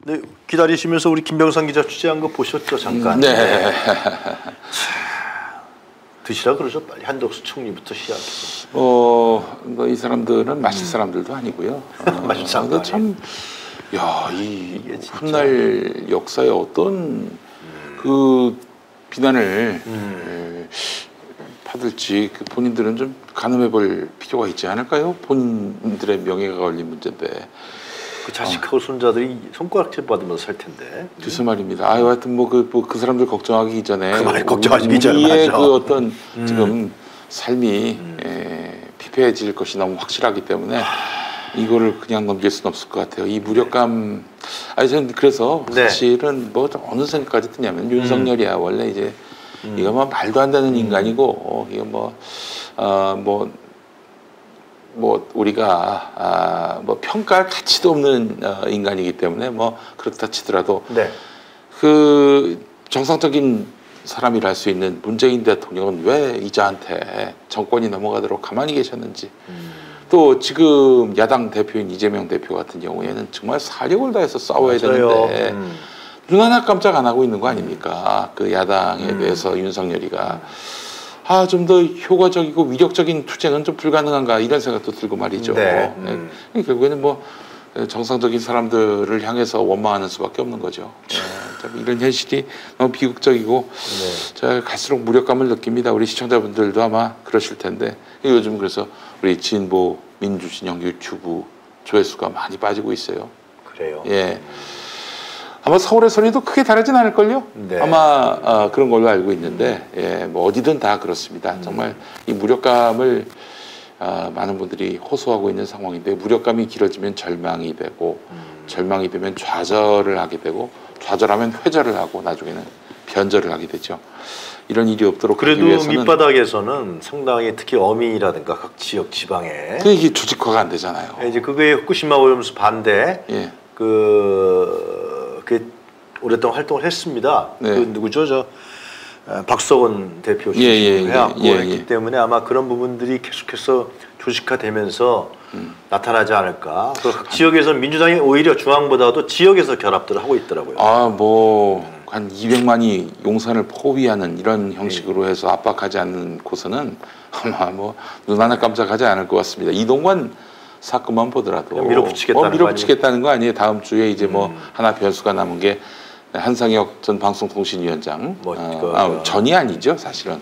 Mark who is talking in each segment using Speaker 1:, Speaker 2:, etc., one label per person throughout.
Speaker 1: 네, 기다리시면서 우리 김병상 기자 취재한 거 보셨죠, 잠깐?
Speaker 2: 네.
Speaker 1: 드시라 그러죠, 빨리. 한덕수 총리부터 시작해서.
Speaker 2: 뭐 이 사람들은 마실 사람들도 아니고요.
Speaker 1: 마실 사람도
Speaker 2: 참, 야, 이 훗날 역사의 어떤 그 비난을 받을지 본인들은 좀 가늠해볼 필요가 있지 않을까요? 본인들의 명예가 걸린 문제인데.
Speaker 1: 그 자식하고 손자들이 손가락질 받으면서 살 텐데.
Speaker 2: 글쎄 말입니다. 하여튼 그 사람들 걱정하기 이전에
Speaker 1: 그 말 걱정하기 이전에
Speaker 2: 우리의 그 어떤 지금 삶이 피폐해질 것이 너무 확실하기 때문에 이거를 그냥 넘길 수는 없을 것 같아요. 이 무력감. 저는 그래서 사실은 뭐 어느 생각까지 드냐면 윤석열이야 원래 이제 이거 뭐 말도 안 되는 인간이고 이거 뭐 우리가 뭐 평가할 가치도 없는 인간이기 때문에 뭐 그렇다 치더라도 그 정상적인 사람이라 할 수 있는 문재인 대통령은 왜 이자한테 정권이 넘어가도록 가만히 계셨는지 또 지금 야당 대표인 이재명 대표 같은 경우에는 정말 사력을 다해서 싸워야 되는데 눈 하나 깜짝 안 하고 있는 거 아닙니까? 그 야당에 대해서 윤석열이가 좀 더 효과적이고 위력적인 투쟁은 좀 불가능한가 이런 생각도 들고 말이죠. 결국에는 뭐 정상적인 사람들을 향해서 원망하는 수밖에 없는 거죠. 이런 현실이 너무 비극적이고 갈수록 무력감을 느낍니다. 우리 시청자분들도 아마 그러실 텐데 요즘 그래서 우리 진보 민주진영 유튜브 조회수가 많이 빠지고 있어요.
Speaker 1: 그래요?
Speaker 2: 예. 아마 서울의 소리도 크게 다르진 않을걸요? 아마 그런 걸로 알고 있는데 뭐 어디든 다 그렇습니다. 정말 이 무력감을 많은 분들이 호소하고 있는 상황인데 무력감이 길어지면 절망이 되고 절망이 되면 좌절을 하게 되고 좌절하면 회절을 하고 나중에는 변절을 하게 되죠. 이런 일이 없도록 하기
Speaker 1: 그래도
Speaker 2: 위해서는
Speaker 1: 밑바닥에서는 상당히 특히 어민이라든가 각 지역 지방에
Speaker 2: 이게 조직화가 안 되잖아요.
Speaker 1: 이제 그거에 후쿠시마 오염수 반대 오랫동안 활동을 했습니다. 그 누구죠? 박서원 대표 해왔고 했기 때문에 아마 그런 부분들이 계속해서 조직화되면서 나타나지 않을까. 각 지역에서 민주당이 오히려 중앙보다도 지역에서 결합들을 하고 있더라고요.
Speaker 2: 한 200만이 용산을 포위하는 이런 형식으로 해서 압박하지 않고서는 아마 눈 하나 깜짝하지 않을 것 같습니다. 이동관 사건만 보더라도 밀어붙이겠다는 거 아니에요. 다음 주에 이제 하나 변수가 남은 게 한상혁 전 방송통신위원장 전이 아니죠 사실은.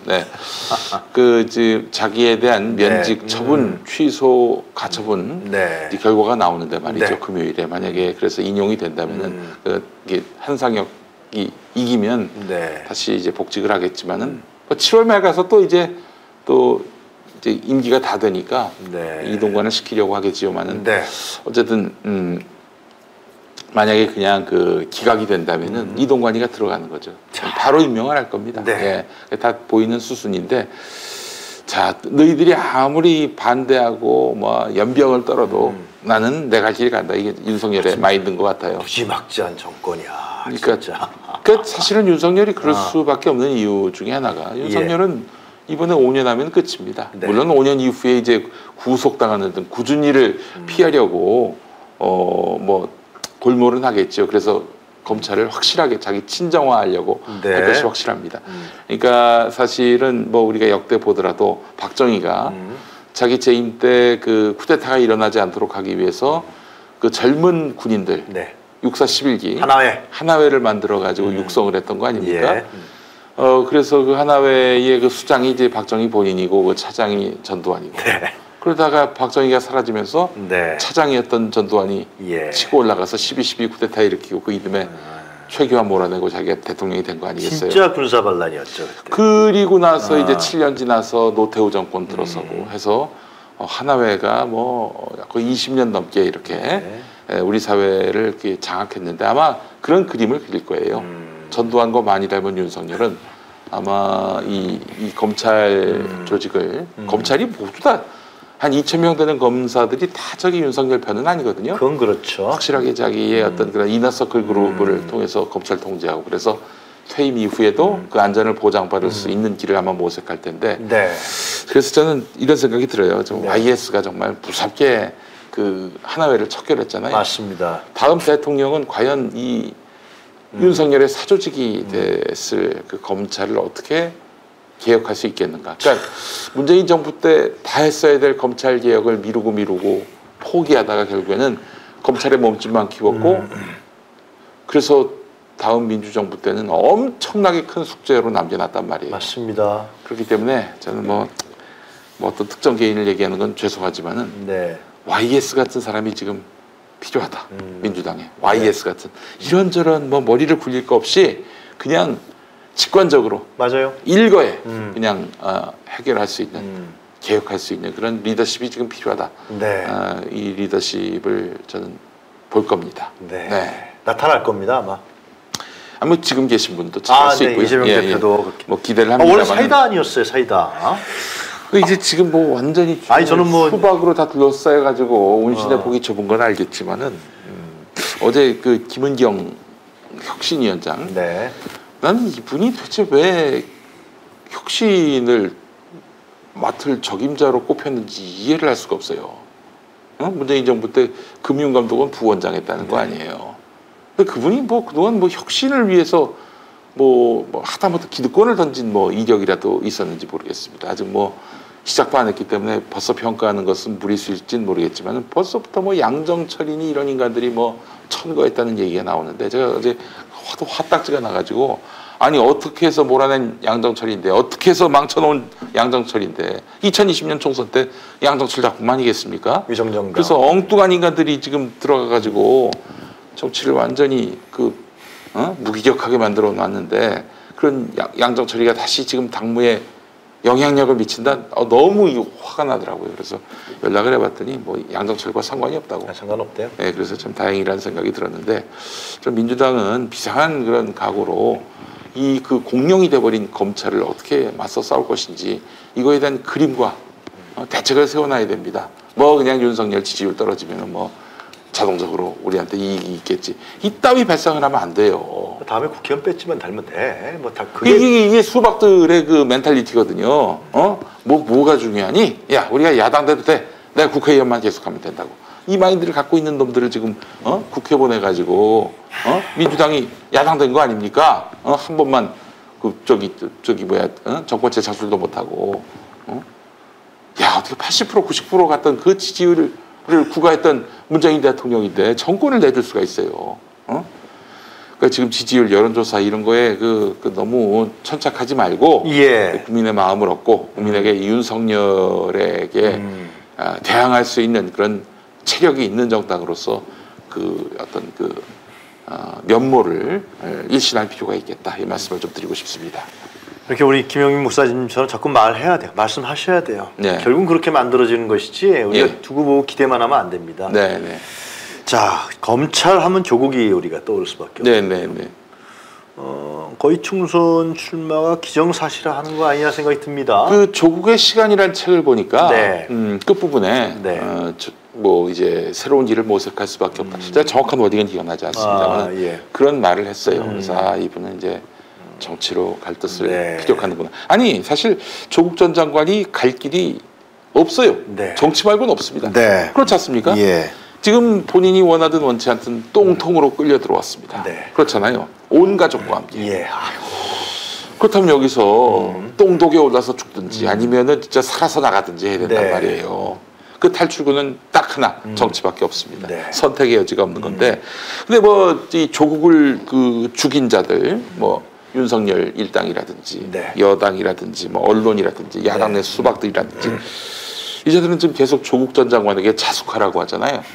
Speaker 2: 자기에 대한 면직 처분 취소 가처분 결과가 나오는데 말이죠. 금요일에 만약에 그래서 인용이 된다면은 한상혁이 이기면 다시 이제 복직을 하겠지만은 7월 말 가서 또 이제 임기가 다 되니까 이동관을 시키려고 하겠지만은 어쨌든 만약에 그냥 기각이 된다면은 이동관이가 들어가는 거죠. 바로 임명을 할 겁니다. 다 보이는 수순인데 너희들이 아무리 반대하고 연병을 떨어도 나는 내 갈 길이 간다. 이게 윤석열의 마인드인 것 같아요.
Speaker 1: 무지막지한 정권이야.
Speaker 2: 그러니까 사실은 윤석열이 그럴 수밖에 없는 이유 중에 하나가 윤석열은 이번에 5년 하면 끝입니다. 물론 5년 이후에 이제 구속당하는 등 굳은 일을 피하려고 골몰은 하겠죠. 그래서 검찰을 확실하게 자기 친정화하려고 할 것이 확실합니다. 그러니까 사실은 우리가 역대 보더라도 박정희가 자기 재임 때 쿠데타가 일어나지 않도록 하기 위해서 젊은 군인들 육사 11기 하나회를 만들어 가지고 육성을 했던 거 아닙니까? 그래서 하나회의 수장이 이제 박정희 본인이고 차장이 전두환이고 그러다가 박정희가 사라지면서 차장이었던 전두환이 치고 올라가서 12.12 쿠데타 일으키고 그 이듬해 최규환 몰아내고 자기가 대통령이 된 거 아니겠어요?
Speaker 1: 진짜 군사반란이었죠. 그때.
Speaker 2: 그리고 나서 이제 7년 지나서 노태우 정권 들어서고 해서 하나회가 거의 20년 넘게 이렇게 우리 사회를 이렇게 장악했는데 아마 그런 그림을 그릴 거예요. 전두환과 많이 닮은 윤석열은 아마 이 검찰 조직을 검찰이 모두 다 한 2,000명 되는 검사들이 다 저기 윤석열 편은 아니거든요.
Speaker 1: 그건 그렇죠.
Speaker 2: 확실하게 자기의 어떤 그런 이너서클 그룹을 통해서 검찰 통제하고 그래서 퇴임 이후에도 그 안전을 보장받을 수 있는 길을 아마 모색할 텐데 그래서 저는 이런 생각이 들어요. IS가 정말 무섭게 그 하나회를 척결했잖아요.
Speaker 1: 맞습니다.
Speaker 2: 다음 대통령은 과연 이 윤석열의 사조직이 됐을 그 검찰을 어떻게 개혁할 수 있겠는가. 그러니까 문재인 정부 때 다 했어야 될 검찰 개혁을 미루고 포기하다가 결국에는 검찰의 몸집만 키웠고 그래서 다음 민주정부 때는 엄청나게 큰 숙제로 남겨놨단 말이에요.
Speaker 1: 맞습니다.
Speaker 2: 그렇기 때문에 저는 뭐 어떤 특정 개인을 얘기하는 건 죄송하지만은
Speaker 1: 네.
Speaker 2: YS 같은 사람이 지금 필요하다. 민주당에 YS 같은 이런저런 뭐 머리를 굴릴 거 없이 그냥 직관적으로
Speaker 1: 맞아요.
Speaker 2: 일거에 그냥 해결할 수 있는 개혁할 수 있는 그런 리더십이 지금 필요하다.
Speaker 1: 네.
Speaker 2: 이 리더십을 저는 볼 겁니다.
Speaker 1: 네.
Speaker 2: 네.
Speaker 1: 나타날 겁니다 아마.
Speaker 2: 아마 지금 계신 분도 잘 수 있고요.
Speaker 1: 이재명 대표도 그렇게.
Speaker 2: 뭐 기대를 합니다.
Speaker 1: 원래 사이다 아니었어요 사이다.
Speaker 2: 이제 지금 뭐 완전히
Speaker 1: 저는 뭐
Speaker 2: 수박으로 다 둘러싸여가지고 운신의 복이 좁은 건 알겠지만은 어제 그 김은경 혁신위원장,
Speaker 1: 네.
Speaker 2: 나는 이분이 도대체 왜 혁신을 맡을 적임자로 꼽혔는지 이해를 할 수가 없어요. 문재인 정부 때 금융감독원 부원장 했다는 거 아니에요. 근데 그분이 뭐 그동안 뭐 혁신을 위해서 뭐 하다못해 기득권을 던진 뭐 이력이라도 있었는지 모르겠습니다. 아직 뭐 시작도 안 했기 때문에 벌써 평가하는 것은 무리일 수 있을지는 모르겠지만 벌써부터 뭐 양정철이니 이런 인간들이 뭐 천거했다는 얘기가 나오는데 제가 어제 화도 화딱지가 나가지고 아니 어떻게 해서 몰아낸 양정철인데 어떻게 해서 망쳐놓은 양정철인데 2020년 총선 때 양정철 작품 아니겠습니까?
Speaker 1: 위성정당.
Speaker 2: 그래서 엉뚱한 인간들이 지금 들어가가지고 정치를 완전히 무기력하게 만들어 놨는데 그런 양정철이가 다시 지금 당무에 영향력을 미친다? 너무 화가 나더라고요. 그래서 연락을 해봤더니 뭐 양정철과 상관이 없다고.
Speaker 1: 상관없대요?
Speaker 2: 네, 그래서 참 다행이라는 생각이 들었는데 좀 민주당은 비상한 그런 각오로 이 그 공룡이 돼버린 검찰을 어떻게 맞서 싸울 것인지 이거에 대한 그림과 대책을 세워놔야 됩니다. 뭐 그냥 윤석열 지지율 떨어지면 뭐 자동적으로 우리한테 이익이 있겠지. 이따위 발상을 하면 안 돼요.
Speaker 1: 다음에 국회의원 뺐지만 달면 돼. 뭐 다 그게
Speaker 2: 이게 수박들의 그 멘탈리티거든요. 뭐가 중요하니? 야, 우리가 야당 돼도 돼. 내가 국회의원만 계속하면 된다고. 이 마인드를 갖고 있는 놈들을 지금 국회 보내가지고 민주당이 야당 된 거 아닙니까? 한 번만 그 정권체 자술도 못하고 야 어떻게 80% 90% 갔던 그 지지율을 구가했던 문재인 대통령인데 정권을 내줄 수가 있어요. 그러니까 지금 지지율 여론조사 이런 거에 너무 천착하지 말고 국민의 마음을 얻고 국민에게 윤석열에게 대항할 수 있는 그런 체력이 있는 정당으로서 면모를 일신할 필요가 있겠다 이 말씀을 좀 드리고 싶습니다.
Speaker 1: 이렇게 우리 김영민 목사님처럼 자꾸 말해야 돼요. 말씀하셔야 돼요.
Speaker 2: 네.
Speaker 1: 결국은 그렇게 만들어지는 것이지 우리가 두고 보고 기대만 하면 안 됩니다.
Speaker 2: 네, 네.
Speaker 1: 자, 검찰하면 조국이 우리가 떠오를 수밖에 없어요.
Speaker 2: 네, 네, 네.
Speaker 1: 거의 총선 출마가 기정사실화하는 거 아니냐 생각이 듭니다.
Speaker 2: 그 조국의 시간이라는 책을 보니까 끝부분에 뭐 이제 새로운 길을 모색할 수밖에 없다. 진짜 정확한 워딩은 기억나지 않습니다만 그런 말을 했어요. 그래서 이분은 이제 정치로 갈 뜻을 피력하는구나. 아니 사실 조국 전 장관이 갈 길이 없어요. 정치 말고는 없습니다. 그렇지 않습니까? 지금 본인이 원하든 원치 않든 똥통으로 끌려 들어왔습니다. 그렇잖아요. 온 가족과 함께. 그렇다면 여기서 똥독에 올라서 죽든지 아니면은 진짜 살아서 나가든지 해야 된단 말이에요. 그 탈출구는 딱 하나 정치밖에 없습니다. 선택의 여지가 없는 건데. 근데 뭐 이 조국을 죽인 자들 뭐 윤석열 일당이라든지 여당이라든지 뭐 언론이라든지 야당 내 수박들이라든지 이자들은 지금 계속 조국 전 장관에게 자숙하라고 하잖아요.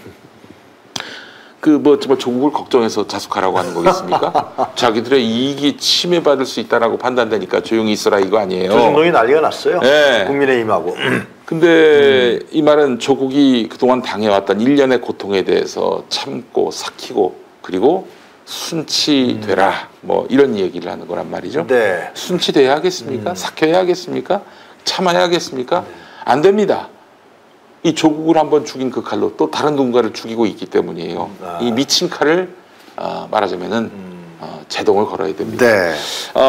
Speaker 2: 정말 조국을 걱정해서 자숙하라고 하는 거겠습니까? 자기들의 이익이 침해받을 수 있다라고 판단되니까 조용히 있어라 이거 아니에요.
Speaker 1: 조중동이 난리가 났어요. 국민의힘하고. 근데
Speaker 2: 이 말은 조국이 그동안 당해왔던 일련의 고통에 대해서 참고 삭히고 그리고 순치되라 뭐 이런 얘기를 하는 거란 말이죠. 순치돼야 하겠습니까? 삭혀야 하겠습니까? 참아야 하겠습니까? 안 됩니다. 이 조국을 한번 죽인 그 칼로 또 다른 누군가를 죽이고 있기 때문이에요. 이 미친 칼을 말하자면은 제동을 걸어야 됩니다.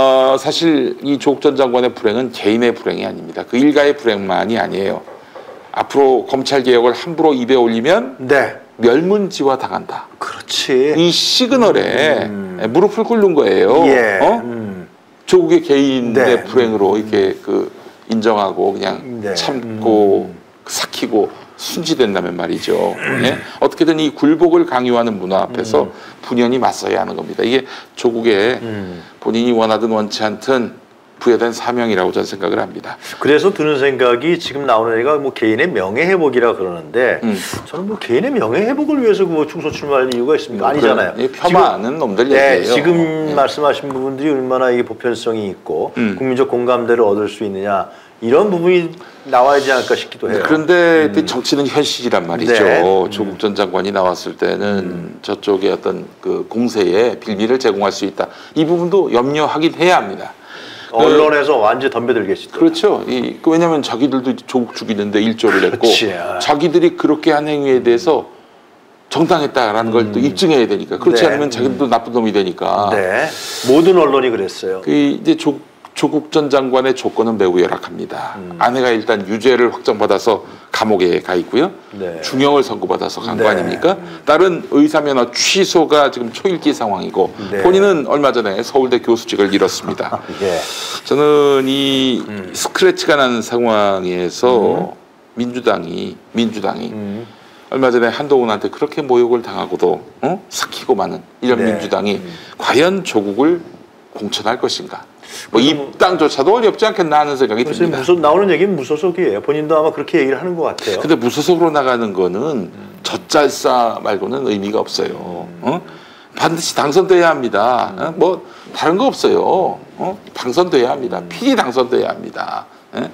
Speaker 2: 사실 이 조국 전 장관의 불행은 개인의 불행이 아닙니다. 그 일가의 불행만이 아니에요. 앞으로 검찰 개혁을 함부로 입에 올리면
Speaker 1: 네.
Speaker 2: 멸문지화 당한다.
Speaker 1: 그렇지.
Speaker 2: 이 시그널에 무릎을 꿇는 거예요.
Speaker 1: 예.
Speaker 2: 조국의 개인의
Speaker 1: 네.
Speaker 2: 불행으로 이렇게 그 인정하고 그냥
Speaker 1: 네.
Speaker 2: 참고 삭히고 순지된다면 말이죠. 예? 어떻게든 이 굴복을 강요하는 문화 앞에서 분연히 맞서야 하는 겁니다. 이게 조국의 본인이 원하든 원치 않든 부여된 사명이라고 저는 생각을 합니다.
Speaker 1: 그래서 드는 생각이 지금 나오는 얘기가 뭐 개인의 명예 회복이라 그러는데 저는 뭐 개인의 명예 회복을 위해서 뭐 중소 출마할 이유가 있습니까? 아니잖아요.
Speaker 2: 폄하하는 놈들
Speaker 1: 네,
Speaker 2: 얘기예요.
Speaker 1: 지금 말씀하신 부분들이 얼마나 이게 보편성이 있고 국민적 공감대를 얻을 수 있느냐 이런 부분이 나와야 되지 않을까 싶기도 해요.
Speaker 2: 그런데 정치는 현실이란 말이죠.
Speaker 1: 네.
Speaker 2: 조국 전 장관이 나왔을 때는 저쪽에 어떤 그 공세에 빌미를 제공할 수 있다. 이 부분도 염려하긴 해야 합니다.
Speaker 1: 언론에서 완전히 덤벼들겠죠.
Speaker 2: 그렇죠. 왜냐하면 자기들도 조국 죽이는데 일조를 했고 자기들이 그렇게 한 행위에 대해서 정당했다라는 걸 또 입증해야 되니까 그렇지
Speaker 1: 네.
Speaker 2: 않으면 자기들도 나쁜 놈이 되니까.
Speaker 1: 네. 모든 언론이 그랬어요.
Speaker 2: 이제 조국 전 장관의 조건은 매우 열악합니다. 아내가 일단 유죄를 확정받아서 감옥에 가 있고요.
Speaker 1: 네.
Speaker 2: 중형을 선고받아서 간 거
Speaker 1: 네.
Speaker 2: 아닙니까? 딸은 의사면허 취소가 지금 초일기 상황이고
Speaker 1: 네.
Speaker 2: 본인은 얼마 전에 서울대 교수직을 잃었습니다.
Speaker 1: 예.
Speaker 2: 저는 이 스크래치가 난 상황에서 민주당이 얼마 전에 한동훈한테 그렇게 모욕을 당하고도 삭히고 마는 이런
Speaker 1: 네.
Speaker 2: 민주당이 과연 조국을 공천할 것인가? 뭐 입당조차도 어렵지 않겠나 하는 생각이 듭니다.
Speaker 1: 나오는 얘기는 무소속이에요. 본인도 아마 그렇게 얘기를 하는 것 같아요.
Speaker 2: 근데 무소속으로 나가는 거는 젖잘싸 말고는 의미가 없어요. 반드시 당선돼야 합니다. 뭐 다른 거 없어요. 당선돼야 합니다. 필히 당선돼야 합니다.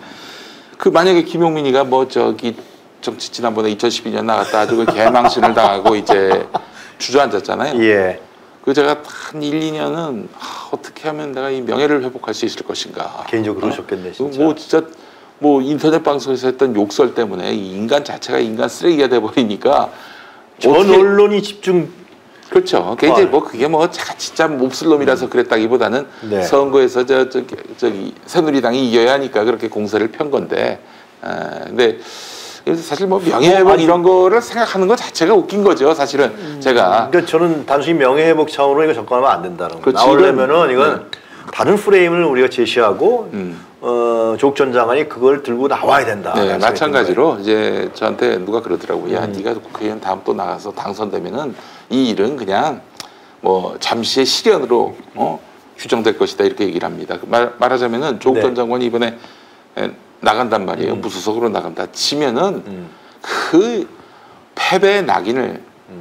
Speaker 2: 그 만약에 김용민이가 뭐 저기 정치 지난번에 2012년 나갔다 아주 그 개망신을 당하고 이제 주저앉았잖아요.
Speaker 1: 예.
Speaker 2: 그 제가 한 1, 2년은 어떻게 하면 내가 이 명예를 회복할 수 있을 것인가.
Speaker 1: 개인적으로 그러셨겠네 진짜.
Speaker 2: 뭐 진짜 뭐 인터넷 방송에서 했던 욕설 때문에 이 인간 자체가 인간 쓰레기가 돼버리니까
Speaker 1: 전 언론이 집중.
Speaker 2: 그렇죠. 이제 뭐 그게 뭐 제가 진짜 몹쓸 놈이라서 그랬다기보다는
Speaker 1: 네.
Speaker 2: 선거에서 저기 새누리당이 이겨야 하니까 그렇게 공세를 편 건데. 근데 사실 뭐 명예회복 이런 거를 생각하는 것 자체가 웃긴 거죠. 사실은 제가.
Speaker 1: 그러니까 저는 단순히 명예회복 차원으로 이거 접근하면 안 된다는 거예요.
Speaker 2: 그렇지,
Speaker 1: 나오려면은 이건 다른 프레임을 우리가 제시하고 조국 전 장관이 그걸 들고 나와야 된다.
Speaker 2: 네, 마찬가지로 이제 저한테 누가 그러더라고요. 야, 네가 국회의원 다음 또 나가서 당선되면은 이 일은 그냥 뭐 잠시의 시련으로 휴정될 것이다 이렇게 얘기를 합니다. 말하자면은 조국 전 장관이 이번에 나간단 말이에요. 무소속으로 나간다. 지면은 그 패배의 낙인을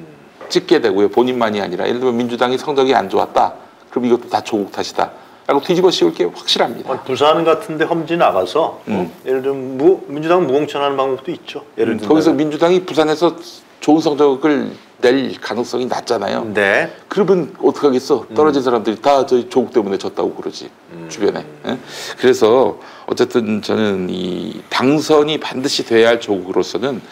Speaker 2: 찍게 되고요. 본인만이 아니라 예를 들면 민주당이 성적이 안 좋았다. 그럼 이것도 다 조국 탓이다. 라고 뒤집어 씌울 게 확실합니다.
Speaker 1: 부산 같은데 험지 나가서 예를 들면 민주당 무공천하는 방법도 있죠. 예를 들면
Speaker 2: 거기서 민주당이 부산에서 좋은 성적을 낼 가능성이 낮잖아요.
Speaker 1: 네.
Speaker 2: 그러면 어떡하겠어? 떨어진 사람들이 다 저희 조국 때문에 졌다고 그러지. 주변에. 그래서 어쨌든 저는 이 당선이 반드시 돼야 할 조국으로서는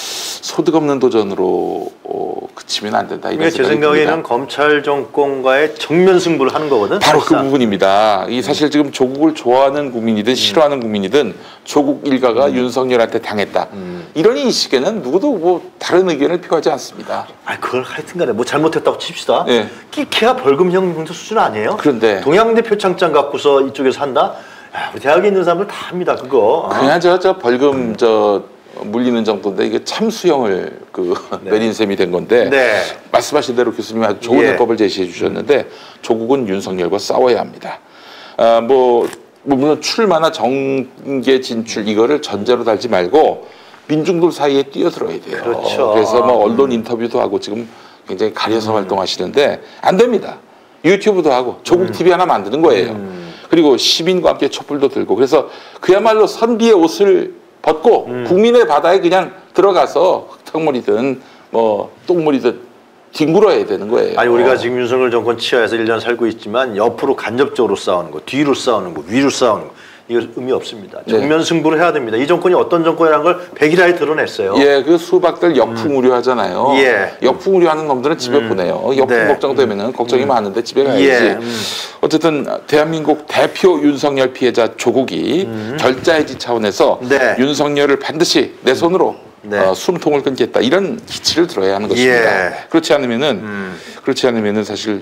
Speaker 2: 소득 없는 도전으로 그치면 안 된다. 이런
Speaker 1: 제 생각에는 검찰 정권과의 정면 승부를 하는 거거든.
Speaker 2: 바로 그 부분입니다. 이 사실 지금 조국을 좋아하는 국민이든 싫어하는 국민이든 조국 일가가 윤석열한테 당했다. 이런 인식에는 누구도 뭐 다른 의견을 표하지 않습니다.
Speaker 1: 그걸 하여튼간에 뭐 잘못했다고 칩시다.
Speaker 2: 네.
Speaker 1: 끼케야 벌금형 정도 수준 아니에요?
Speaker 2: 그런데
Speaker 1: 동양대 표창장 갖고서 이쪽에서 한다. 우리 대학에 있는 사람들 다 합니다. 그거.
Speaker 2: 그냥 저 벌금 물리는 정도인데 이게 참수형을 내린 셈이 된 건데 말씀하신 대로 교수님이 아주 좋은 해법을 제시해 주셨는데 조국은 윤석열과 싸워야 합니다. 뭐 물론 출마나 정계 진출 이거를 전제로 달지 말고 민중들 사이에 뛰어들어야 돼요.
Speaker 1: 그렇죠.
Speaker 2: 그래서 뭐 언론 인터뷰도 하고 지금 굉장히 가려서 활동하시는데 안 됩니다. 유튜브도 하고 조국 TV 하나 만드는 거예요. 그리고 시민과 함께 촛불도 들고 그래서 그야말로 선비의 옷을 벗고 국민의 바다에 그냥 들어가서 흙탕물이든 뭐 똥물이든 뒹굴어야 되는 거예요.
Speaker 1: 아니 우리가 지금 윤석열 정권 치하에서 1년 살고 있지만 옆으로 간접적으로 싸우는 거, 뒤로 싸우는 거, 위로 싸우는 거 이거 의미 없습니다. 정면 승부를 해야 됩니다. 이 정권이 어떤 정권이라는 걸 백일하에 드러냈어요.
Speaker 2: 예, 그 수박들 역풍우려하잖아요.
Speaker 1: 예.
Speaker 2: 역풍우려하는 놈들은 집에 보내요. 역풍 걱정되면은 걱정이 많은데 집에 가야지.
Speaker 1: 예.
Speaker 2: 어쨌든 대한민국 대표 윤석열 피해자 조국이 결자해지 차원에서
Speaker 1: 네.
Speaker 2: 윤석열을 반드시 내 손으로 숨통을 끊겠다 이런 기치를 들어야 하는 것입니다.
Speaker 1: 예.
Speaker 2: 그렇지 않으면은 사실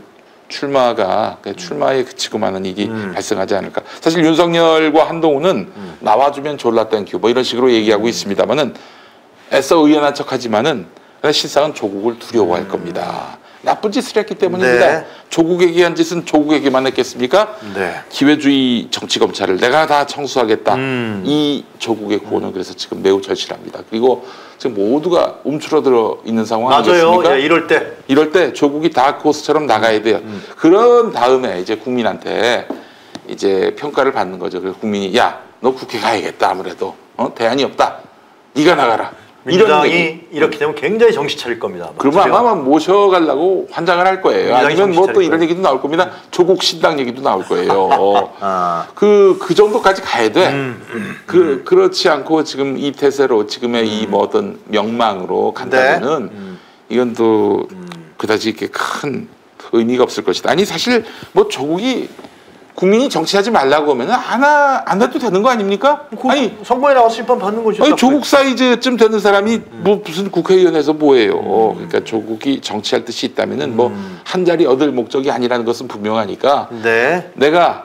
Speaker 2: 출마에 그치고만은 일이 발생하지 않을까. 사실 윤석열과 한동훈은 나와주면 졸라 땡큐 뭐 이런 식으로 얘기하고 있습니다만은 애써 의연한 척하지만은 실상은 조국을 두려워할 겁니다. 나쁜 짓을 했기 때문입니다.
Speaker 1: 네.
Speaker 2: 조국에게 한 짓은 조국에게만 했겠습니까?
Speaker 1: 네.
Speaker 2: 기회주의 정치검찰을 내가 다 청소하겠다. 이 조국의 구호는 그래서 지금 매우 절실합니다. 그리고 지금 모두가 움츠러들어 있는 상황 아니겠습니까?
Speaker 1: 맞아요. 예,
Speaker 2: 이럴 때 조국이 다크호스처럼 나가야 돼요. 그런 다음에 이제 국민한테 이제 평가를 받는 거죠. 그래서 국민이 야, 너 국회 가야겠다. 아무래도 대안이 없다. 네가 나가라.
Speaker 1: 민주당이 이렇게 되면 굉장히 정신 차릴 겁니다.
Speaker 2: 그러면 아마 모셔가려고 환장을 할 거예요. 아니면 뭐 또 이런 얘기도 나올 겁니다. 조국 신당 얘기도 나올 거예요. 그 정도까지 가야 돼. 그렇지 않고 지금 이 태세로 지금의 이 뭐 어떤 명망으로 간다면은 이건 또 그다지 이렇게 큰 의미가 없을 것이다. 아니 사실 뭐 조국이 국민이 정치하지 말라고 하면 안 해도 되는 거 아닙니까? 아니
Speaker 1: 선거에 나와서 심판 받는 거죠.
Speaker 2: 아니 조국 사이즈쯤 되는 사람이 뭐 무슨 국회의원에서 뭐예요? 그러니까 조국이 정치할 뜻이 있다면은 뭐 한 자리 얻을 목적이 아니라는 것은 분명하니까.
Speaker 1: 네.
Speaker 2: 내가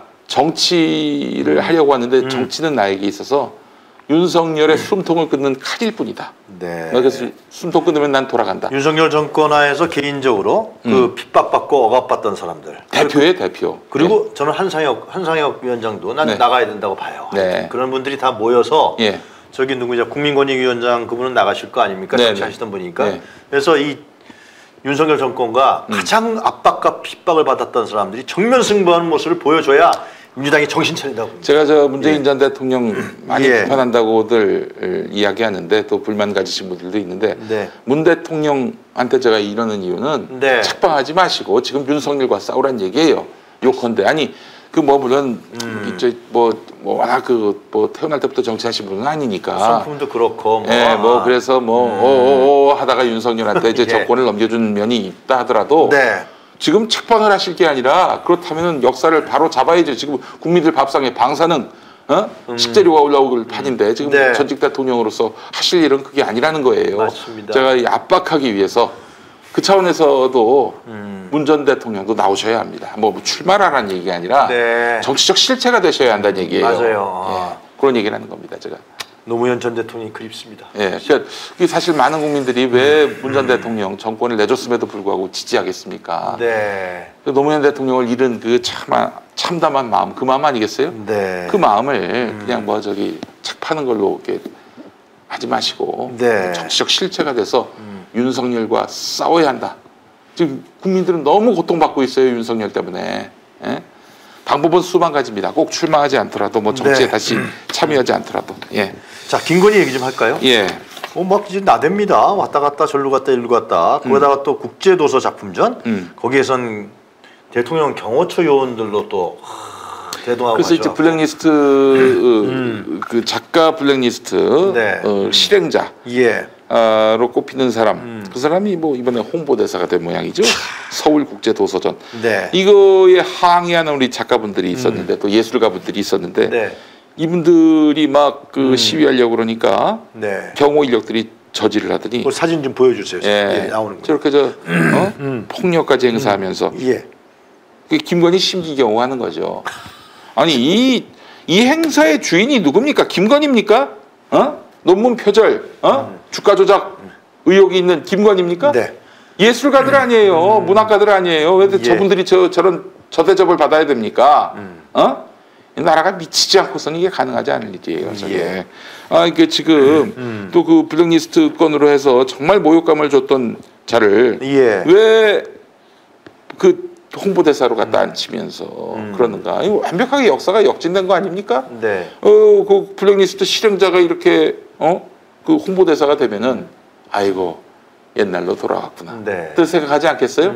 Speaker 2: 정치를 하려고 하는데 정치는 나에게 있어서 윤석열의 숨통을 끊는 칼일 뿐이다.
Speaker 1: 네.
Speaker 2: 그래서 숨통 끊으면 난 돌아간다.
Speaker 1: 윤석열 정권 하에서 개인적으로 그 핍박받고 억압받던 사람들.
Speaker 2: 대표예요, 대표.
Speaker 1: 그리고 저는 한상혁 위원장도 난 나가야 된다고 봐요.
Speaker 2: 네.
Speaker 1: 그런 분들이 다 모여서 저기 누구냐 국민권익위원장 그분은 나가실 거 아닙니까? 정치하시던 분이니까. 그래서 이 윤석열 정권과 가장 압박과 핍박을 받았던 사람들이 정면 승부하는 모습을 보여줘야 민주당이 정신 차린다고 봅니다.
Speaker 2: 제가 저 문재인 전 대통령 많이 비판한다고들 이야기하는데 또 불만 가지신 분들도 있는데 문 대통령한테 제가 이러는 이유는 착방하지 마시고 지금 윤석열과 싸우란 얘기예요. 요컨대 아니 그 뭐 물론 이제 뭐 워낙 뭐 태어날 때부터 정치하신 분은 아니니까
Speaker 1: 성품도 그렇고
Speaker 2: 뭐 그래서 뭐 하다가 윤석열한테 이제 정권을 넘겨준 면이 있다 하더라도 지금 책방을 하실 게 아니라 그렇다면 역사를 바로 잡아야죠. 지금 국민들 밥상에 방사능 식재료가 올라오길 판인데 지금 전직 대통령으로서 하실 일은 그게 아니라는 거예요.
Speaker 1: 맞습니다.
Speaker 2: 제가 이 압박하기 위해서 그 차원에서도 문 전 대통령도 나오셔야 합니다. 뭐 출마라는 얘기가 아니라 정치적 실체가 되셔야 한다는 얘기예요.
Speaker 1: 맞아요.
Speaker 2: 그런 얘기를 하는 겁니다. 제가.
Speaker 1: 노무현 전 대통령이 그립습니다.
Speaker 2: 그러니까 사실 많은 국민들이 왜 문 전 대통령 정권을 내줬음에도 불구하고 지지하겠습니까? 노무현 대통령을 잃은 그 참담한 마음, 그 마음 아니겠어요? 그 마음을 그냥 뭐 저기 책 파는 걸로 이렇게 하지 마시고 정치적 실체가 돼서 윤석열과 싸워야 한다. 지금 국민들은 너무 고통받고 있어요. 윤석열 때문에. 방법은 수만 가지입니다. 꼭 출마하지 않더라도 뭐 정치에 다시 참여하지 않더라도.
Speaker 1: 자, 김건희 얘기 좀 할까요? 막 이제 나댑니다. 왔다 갔다 절로 갔다 일로 갔다. 거기다가 또 국제도서 작품전. 거기에선 대통령 경호처 요원들로 또 대동하고
Speaker 2: 그래서 이제 블랙리스트 그 작가 블랙리스트 실행자. 로 꼽히는 사람 그 사람이 뭐 이번에 홍보대사가 된 모양이죠. 서울국제도서전 이거에 항의하는 우리 작가분들이 있었는데 또 예술가분들이 있었는데 이분들이 막 그 시위하려고 그러니까 경호 인력들이 저지를 하더니
Speaker 1: 그 사진 좀 보여주세요. 나오는 거.
Speaker 2: 저렇게 폭력까지 행사하면서 김건희 심기경호 하는 거죠. 아니 이 행사의 주인이 누굽니까? 김건희입니까? 논문 표절, 주가 조작 의혹이 있는 김건희입니까? 예술가들 아니에요, 문학가들 아니에요. 왜 저분들이 저런 저대접을 받아야 됩니까? 이 나라가 미치지 않고서는 이게 가능하지 않을 일이에요. 저게. 이게 지금 또 그 블랙리스트 건으로 해서 정말 모욕감을 줬던 자를 왜 그 홍보대사로 갖다 앉히면서 그러는가? 이거 완벽하게 역사가 역진된 거 아닙니까? 그 블랙리스트 실행자가 이렇게 그 홍보대사가 되면은 아이고 옛날로 돌아갔구나. 또 생각하지 않겠어요?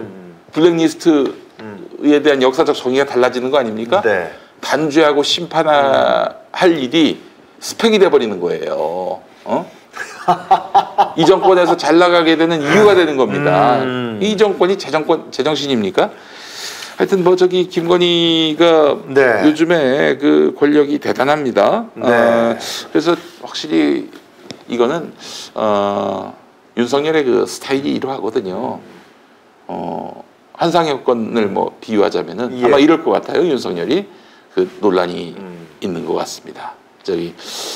Speaker 2: 블랙리스트에 대한 역사적 정의가 달라지는 거 아닙니까? 단죄하고 심판하는 할 일이 스펙이 돼버리는 거예요. 이 정권에서 잘 나가게 되는 이유가 되는 겁니다. 이 정권이 제정신입니까? 하여튼 뭐 저기 김건희가 네. 요즘에 그 권력이 대단합니다. 네. 그래서 확실히 이거는 윤석열의 그 스타일이 이러하거든요. 한상혁건을 뭐 비유하자면은 예. 아마 이럴 것 같아요. 윤석열이 그 논란이 있는 것 같습니다. 저기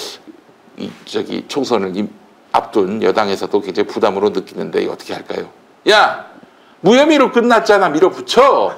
Speaker 2: 총선을 앞둔 여당에서도 굉장히 부담으로 느끼는데 어떻게 할까요? 야, 무혐의로 끝났잖아. 밀어붙여.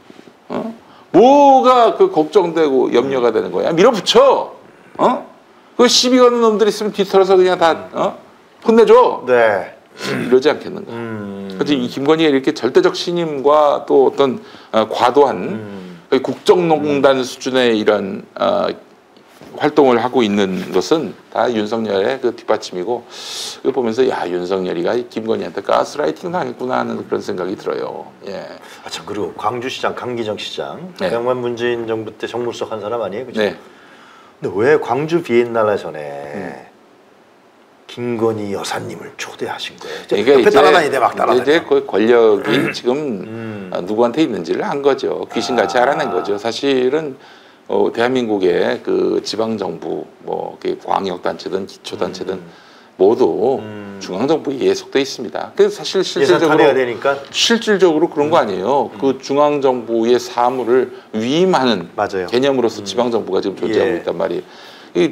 Speaker 2: 뭐가 그 걱정되고 염려가 되는 거야? 밀어붙여. 그 시비 거는 놈들 있으면 뒤털어서 그냥 다 혼내줘. 네. 이러지 않겠는가. 그래서 이 김건희가 이렇게 절대적 신임과 또 어떤 과도한 국정농단 수준의 이런 활동을 하고 있는 것은 다 윤석열의 그 뒷받침이고, 이거 보면서 야, 윤석열이가 김건희한테 가스라이팅 당했구나 하는 그런 생각이 들어요. 예.
Speaker 1: 아, 참, 그리고 광주시장 강기정 시장, 네. 양반 문재인 정부 때 정무수석 한 사람 아니에요, 그죠? 네. 근데 왜 광주 비엔날레 전에 김건희 여사님을 초대하신 거예요?
Speaker 2: 그러니까 옆에 따라다니대 막 따라다니. 이제 그 권력이 지금 누구한테 있는지를 안 거죠. 귀신같이 알아낸 거죠. 사실은 대한민국의 그 지방정부, 뭐 광역단체든 기초단체든 모두 중앙정부에 예속돼 있습니다. 그래서 사실 실질적으로 그런 거 아니에요. 그 중앙정부의 사무를 위임하는 맞아요. 개념으로서 지방정부가 지금 존재하고 있단 말이에요. 이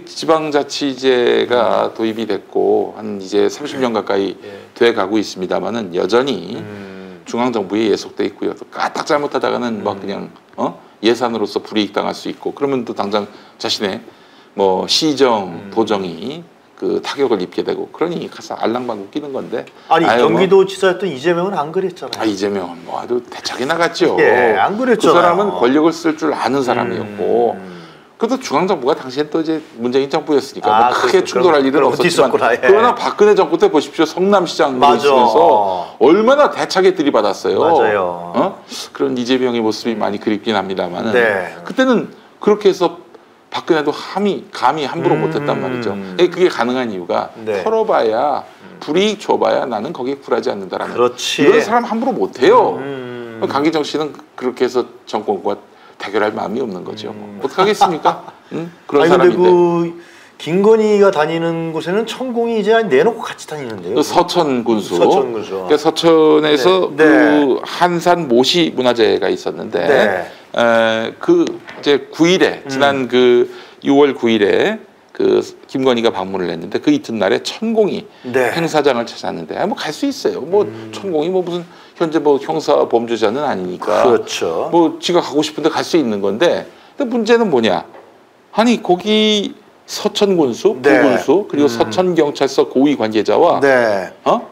Speaker 2: 지방자치제가 도입이 됐고 한 이제 30년 가까이 돼 가고 있습니다만은 여전히 중앙정부에 예속돼 있고요. 또 까딱 잘못하다가는 막 그냥 예산으로서 불이익 당할 수 있고, 그러면 또 당장 자신의 뭐 시정, 도정이 그 타격을 입게 되고, 그러니 가서 알랑방구 끼는 건데.
Speaker 1: 아니 경기도지사였던 이재명은 안 그랬잖아요.
Speaker 2: 아, 이재명은 뭐 아주 대차게 나갔죠.
Speaker 1: 예, 안 그랬잖아요.
Speaker 2: 그 사람은 권력을 쓸 줄 아는 사람이었고. 그래도 중앙정부가 당시엔 또 이제 문재인 정부였으니까 뭐 크게 충돌할 일은 없었지만, 예. 그러나 박근혜 정부 때 보십시오. 성남시장으로 있으면서 얼마나 대차게 들이받았어요.
Speaker 1: 맞아요.
Speaker 2: 그런 이재명의 모습이 많이 그립긴 합니다만 네. 그때는 그렇게 해서 박근혜도 감히 함부로 못했단 말이죠. 그게 가능한 이유가 네. 털어봐야 불이익 줘봐야 나는 거기에 굴하지 않는다라는.
Speaker 1: 그렇지.
Speaker 2: 이런 사람 함부로 못해요. 강기정 씨는 그렇게 해서 정권과 대결할 마음이 없는 거죠. 어떡하겠습니까? 그런 사람인데.
Speaker 1: 그 김건희가 다니는 곳에는 천공이 이제 내놓고 같이 다니는데요.
Speaker 2: 그 서천군수. 그러니까 서천에서 네. 그 한산 모시 문화재가 있었는데 네. 그 이제 9일에 지난 그 6월 9일에 그 김건희가 방문을 했는데 그 이튿날에 천공이 네. 행사장을 찾았는데 뭐 갈 수 있어요. 뭐 천공이 뭐 무슨 현재 뭐 형사 범죄자는 아니니까.
Speaker 1: 그렇죠.
Speaker 2: 뭐 지가 가고 싶은데 갈 수 있는 건데, 근데 문제는 뭐냐? 아니 거기 서천군수, 네. 부군수 그리고 서천경찰서 고위 관계자와 네.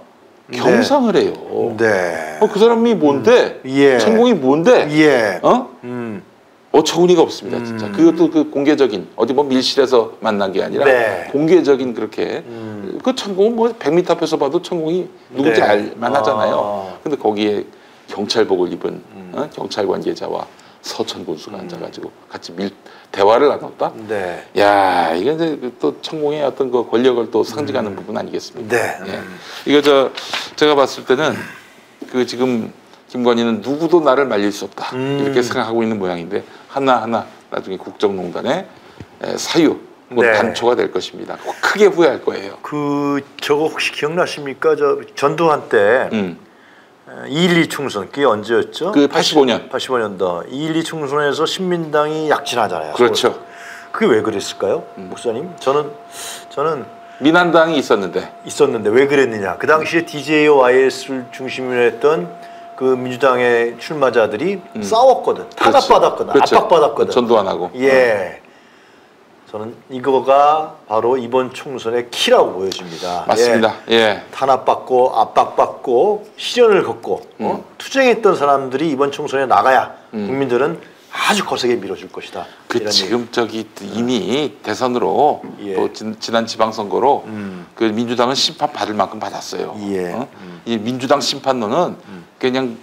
Speaker 2: 겸상을 해요.
Speaker 1: 네.
Speaker 2: 그 사람이 뭔데? 예. 천공이 뭔데?
Speaker 1: 예.
Speaker 2: 어처구니가 없습니다, 진짜. 그것도 그 공개적인, 어디 뭐 밀실에서 만난 게 아니라 네. 공개적인 그렇게. 그 천공은 뭐 100m 앞에서 봐도 천공이 누군지 네. 알만 하잖아요. 근데 거기에 경찰복을 입은 경찰 관계자와 서천 군수가 앉아가지고 같이 대화를 나눴다? 네. 야, 이게 이제 또 천공의 어떤 그 권력을 또 상징하는 부분 아니겠습니까?
Speaker 1: 네.
Speaker 2: 예. 이거 제가 봤을 때는 그 지금 김건희는 누구도 나를 말릴 수 없다. 이렇게 생각하고 있는 모양인데 하나하나 나중에 국정농단의 사유, 네. 단초가 될 것입니다. 크게 후회할 거예요.
Speaker 1: 저거 혹시 기억나십니까? 저 전두환 때 2.12 충선, 그게 언제였죠?
Speaker 2: 그 85년.
Speaker 1: 85년도 2.12 충선에서 신민당이 약진하잖아요.
Speaker 2: 그렇죠.
Speaker 1: 그게 왜 그랬을까요? 목사님? 저는
Speaker 2: 민한당이 있었는데
Speaker 1: 왜 그랬느냐? 그 당시에 DJ와 YS를 중심으로 했던 그 민주당의 출마자들이 싸웠거든. 탄압받았거든.
Speaker 2: 그렇죠.
Speaker 1: 압박받았거든.
Speaker 2: 전두환하고.
Speaker 1: 예. 저는 이거가 바로 이번 총선의 키라고 보여집니다.
Speaker 2: 맞습니다. 예.
Speaker 1: 탄압받고 압박받고 시련을 겪고 투쟁했던 사람들이 이번 총선에 나가야 국민들은 아주 거세게 밀어줄 것이다.
Speaker 2: 지금 이미 대선으로 예. 또 지난 지방선거로 그 민주당은 심판 받을 만큼 받았어요.
Speaker 1: 예.
Speaker 2: 이 민주당 심판론은 그냥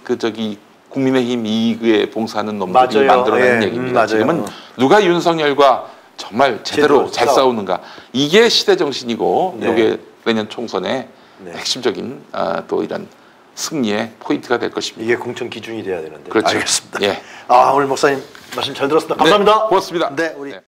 Speaker 2: 국민의힘 이익에 봉사하는 놈들이
Speaker 1: 맞아요.
Speaker 2: 만들어낸
Speaker 1: 예.
Speaker 2: 얘기입니다. 지금은 누가 윤석열과 정말 제대로 잘 싸우는가. 이게 시대 정신이고
Speaker 1: 네.
Speaker 2: 이게 내년 총선의
Speaker 1: 네.
Speaker 2: 핵심적인 또 이런 승리의 포인트가 될 것입니다.
Speaker 1: 이게 공천 기준이 돼야 되는데.
Speaker 2: 그렇죠.
Speaker 1: 알겠습니다.
Speaker 2: 예.
Speaker 1: 오늘 목사님 말씀 잘 들었습니다. 감사합니다.
Speaker 2: 네, 고맙습니다.
Speaker 1: 네, 우리.
Speaker 2: 네.